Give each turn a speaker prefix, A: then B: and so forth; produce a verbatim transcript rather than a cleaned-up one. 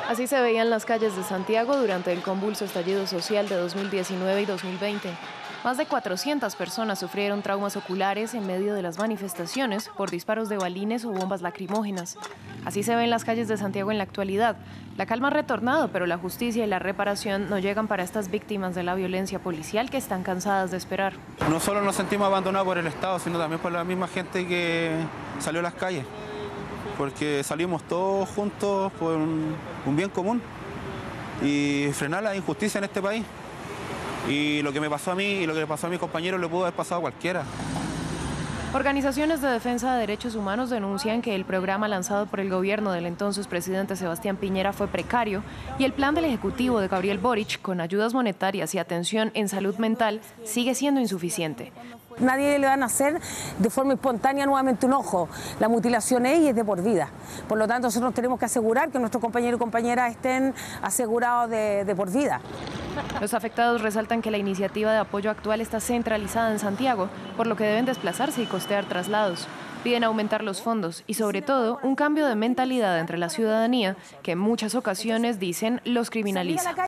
A: Así se veían las calles de Santiago durante el convulso estallido social de dos mil diecinueve y dos mil veinte. Más de cuatrocientas personas sufrieron traumas oculares en medio de las manifestaciones por disparos de balines o bombas lacrimógenas. Así se ven las calles de Santiago en la actualidad. La calma ha retornado, pero la justicia y la reparación no llegan para estas víctimas de la violencia policial que están cansadas de esperar.
B: No solo nos sentimos abandonados por el Estado, sino también por la misma gente que salió a las calles, porque salimos todos juntos por un, un bien común y frenar la injusticia en este país. Y lo que me pasó a mí y lo que le pasó a mis compañeros le pudo haber pasado a cualquiera.
A: Organizaciones de defensa de derechos humanos denuncian que el programa lanzado por el gobierno del entonces presidente Sebastián Piñera fue precario y el plan del Ejecutivo de Gabriel Boric, con ayudas monetarias y atención en salud mental, sigue siendo insuficiente.
C: Nadie le van a hacer de forma espontánea nuevamente un ojo. La mutilación es y es de por vida. Por lo tanto, nosotros tenemos que asegurar que nuestros compañeros y compañeras estén asegurados de, de por vida.
A: Los afectados resaltan que la iniciativa de apoyo actual está centralizada en Santiago, por lo que deben desplazarse y costear traslados. Piden aumentar los fondos y, sobre todo, un cambio de mentalidad entre la ciudadanía que en muchas ocasiones, dicen, los criminaliza.